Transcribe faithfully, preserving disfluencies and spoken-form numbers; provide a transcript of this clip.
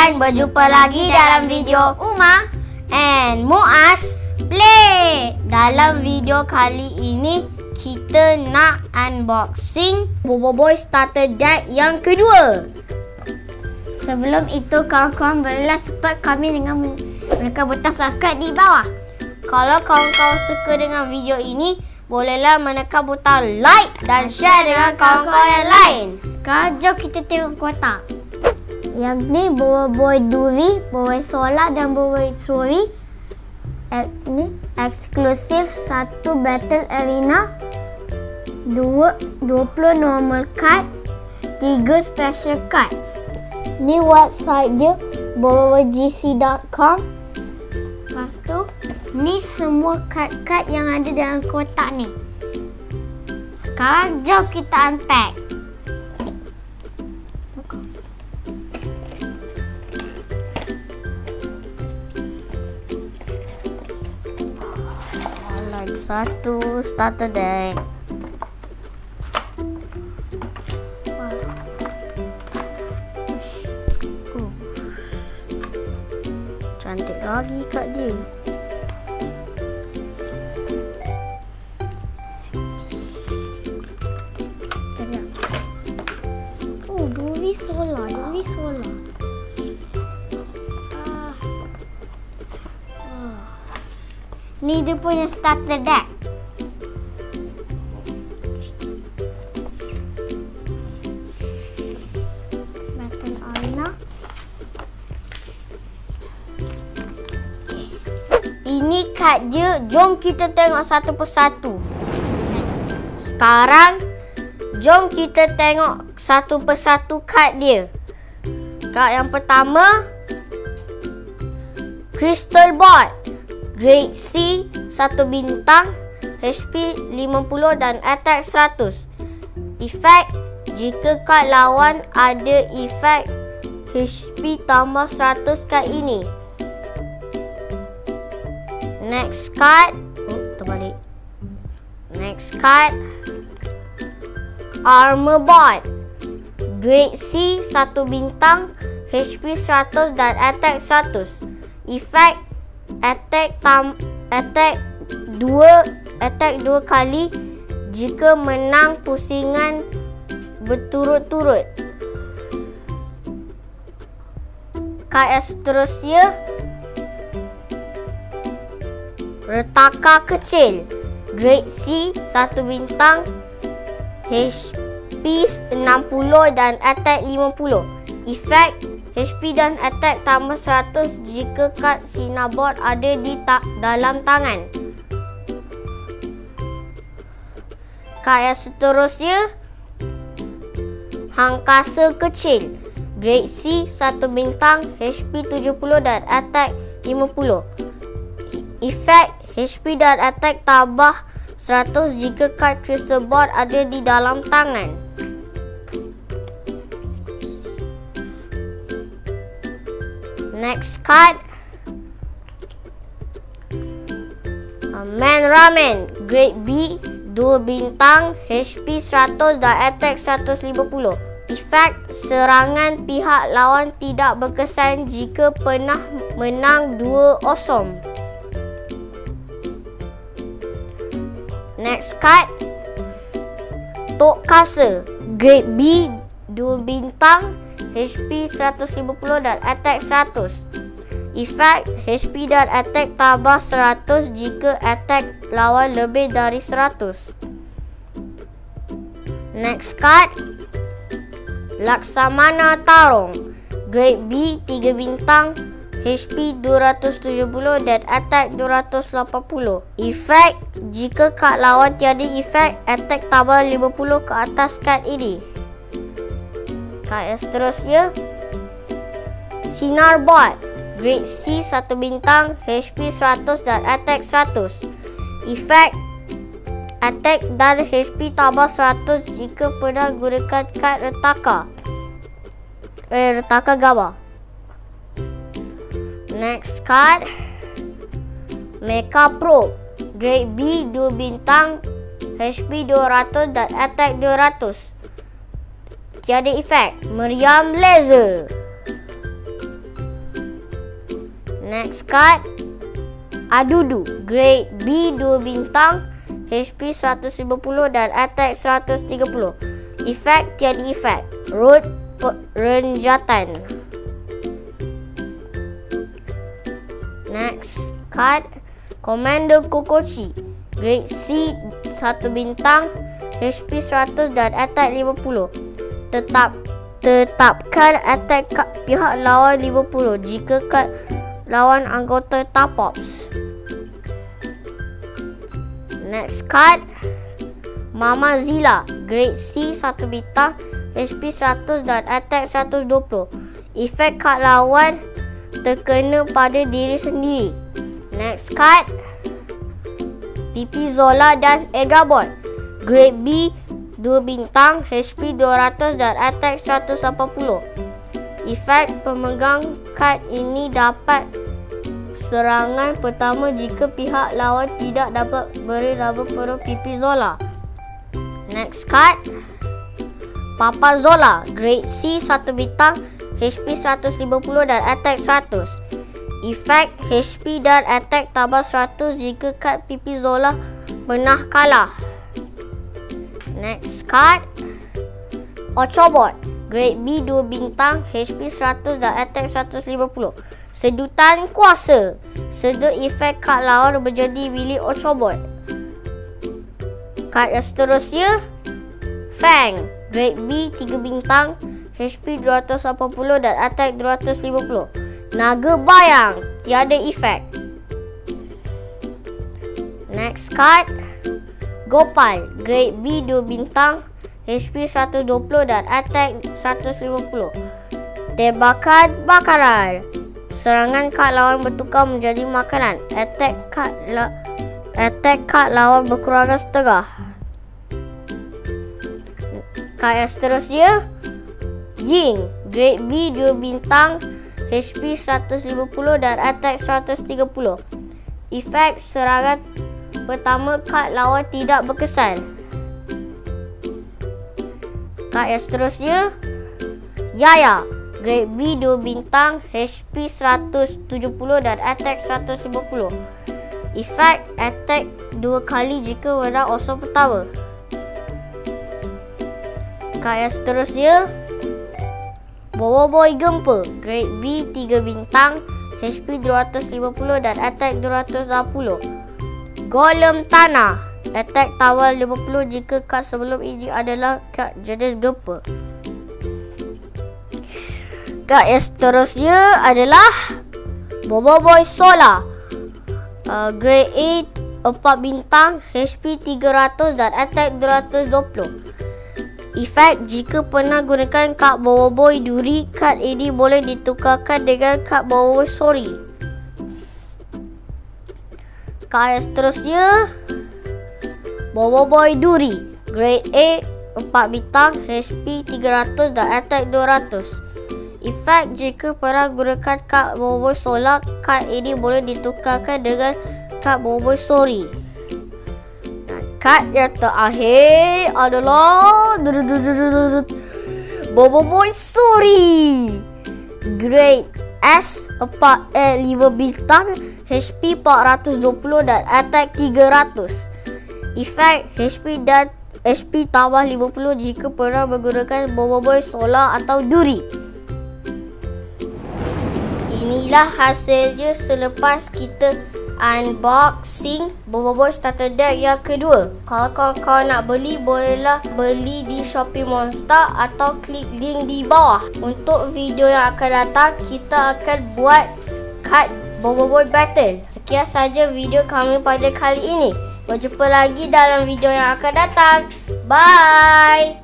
kawan, berjumpa lagi dalam video Uma and Muaz Play. Dalam video kali ini kita nak unboxing Bobo Boy Starter Deck yang kedua. Sebelum itu kawan-kawan bolehlah support kami dengan mereka butang subscribe di bawah. Kalau kawan-kawan suka dengan video ini, bolehlah menekan butang like dan share dengan kawan-kawan yang lain. Sekarang jom kita tengok kotak. Yang ni Bobo Boy Duri, Bobo Boy Solar dan Bobo Boy Suri. Ini eksklusif satu Battle Arena, dua, dua puluh normal cards, tiga special cards. Ni website dia bobo boy g c dot com. Lepas tu ni semua kad-kad yang ada dalam kotak ni. Sekarang jom kita unpack. Lagi satu starter deck. Cantik lagi kat dia. Sekejap. Oh, Duri Solar, Duri Solar. Ah. Oh. Ni dia punya starter deck. Battle Arena. Ini kad dia. Jom kita tengok satu persatu. Sekarang, jom kita tengok satu persatu kad dia. Kad yang pertama, Crystal Bot. Grade C, satu bintang, H P lima puluh dan attack seratus. Efek, jika kad lawan ada efek H P tambah seratus kad ini. Next card, oh, terbalik. Next card, Armor Bot. Grade C, satu bintang, H P seratus dan attack seratus. Efek, attack tam attack dua attack dua kali jika menang pusingan berturut-turut. Kad yang seterusnya, Retaka Kecil. Grade C, satu bintang, H P enam puluh dan attack lima puluh. Efek, H P dan attack tambah seratus jika kad Cinnabar ada di ta dalam tangan. Kad yang seterusnya, Hangkasa Kecil. Grade C, satu bintang, H P tujuh puluh dan attack lima puluh. Efek, H P dan attack tambah seratus jika kad Crystal Bot ada di dalam tangan. Next card, Man Ramen. Grade B, dua bintang, H P seratus dan attack seratus lima puluh. Efek, serangan pihak lawan tidak berkesan jika pernah menang dua kosong. Next card, Tok Kasa. Grade B, dua bintang, H P seratus lima puluh dan attack seratus. Efek, H P dan attack tambah seratus jika attack lawan lebih dari seratus. Next card, Laksamana Tarong. Grade B, tiga bintang, H P dua ratus tujuh puluh dan attack dua ratus lapan puluh. Efek, jika kad lawan tiada efek, attack tambah lima puluh ke atas kad ini. Kad yang seterusnya, Sinar Bot. Grade C, satu bintang, H P seratus dan attack seratus. Efek, attack dan H P tambah seratus jika pernah gunakan kad Retaka. Eh, Retaka Gamma. Next card, Mecha Pro. Grade B, dua bintang, H P dua ratus dan attack dua ratus. Tiada efek. Meriam Laser. Next card, Adudu, Grade B dua bintang, H P seratus lima puluh dan attack seratus tiga puluh. Efek tiada efek. Root renjatan. Next card, Commander Kokoshi, Grade C satu bintang, H P seratus dan attack lima puluh. Tetap tetapkan attack pihak lawan lima puluh jika kad lawan anggota Tapops. Next card, Mama Zilla, Grade C satu bintang, H P seratus dan attack seratus dua puluh. Efek kad lawan terkena pada diri sendiri. Next card, Pipi Zola dan Egabot, Grade B dua bintang, H P dua ratus dan attack seratus lapan puluh. Efek pemegang kad ini dapat serangan pertama jika pihak lawan tidak dapat beri laba pada Pipi Zola. Next card, Papa Zola, Grade C satu bintang, H P seratus lima puluh dan attack seratus. Efek H P dan attack tambah seratus jika kad Pipi Zola pernah kalah. Next card, Ochobot, Grade B dua bintang, H P seratus dan attack seratus lima puluh. Sedutan kuasa. Sedut efek kad lawan menjadi milik Ochobot. Kad yang seterusnya, Fang, Grade B tiga bintang, H P dua ratus lapan puluh dan attack dua ratus lima puluh. Naga bayang, tiada efek. Next card, Gopal, Grade B dua bintang, H P seratus dua puluh dan attack seratus lima puluh. Tembakan bakaran. Serangan kad lawan bertukar menjadi makanan. Attack kad la attack kad lawan berkurangan setengah. Kad yang seterusnya, Ying, Grade B dua bintang, H P seratus lima puluh dan attack seratus tiga puluh. Efek serangan pertama kad lawan tidak berkesan. Kad yang seterusnya, Yaya, Grade B dua bintang, H P seratus tujuh puluh dan attack seratus lima puluh. Efek attack dua kali jika menang osor pertama. Kad yang seterusnya, Boboiboy Gempa, Grade B tiga bintang, H P dua ratus lima puluh dan attack dua ratus enam puluh. Golem Tanah, attack tawar lima puluh jika kad sebelum ini adalah kad jenis gempa. Kad yang seterusnya adalah Boboiboy Solar, uh, Grade A empat bintang, H P tiga ratus dan attack dua ratus dua puluh. Efek jika pernah gunakan kad Boboiboy Duri, kad ini boleh ditukarkan dengan kad Boboiboy Sori. Kad yang seterusnya, Boboiboy Duri, Grade A empat bintang, H P tiga ratus dan attack dua ratus. Efek jika pernah gunakan kad Boboiboy Solar, kad ini boleh ditukarkan dengan kad Boboiboy Sori. Kad yang terakhir adalah Boboiboy Sori, Grade S empat eh, lima bintang, H P empat ratus dua puluh dan attack tiga ratus. Efek H P dan H P tambah lima puluh jika pernah menggunakan Boboiboy Solar atau Duri. Inilah hasilnya selepas kita unboxing Boboiboy Starter Deck yang kedua. Kalau kawan-kawan nak beli, bolehlah beli di Shopee Monster atau klik link di bawah. Untuk video yang akan datang, kita akan buat kad Boboiboy Battle. Sekian saja video kami pada kali ini. Berjumpa lagi dalam video yang akan datang. Bye!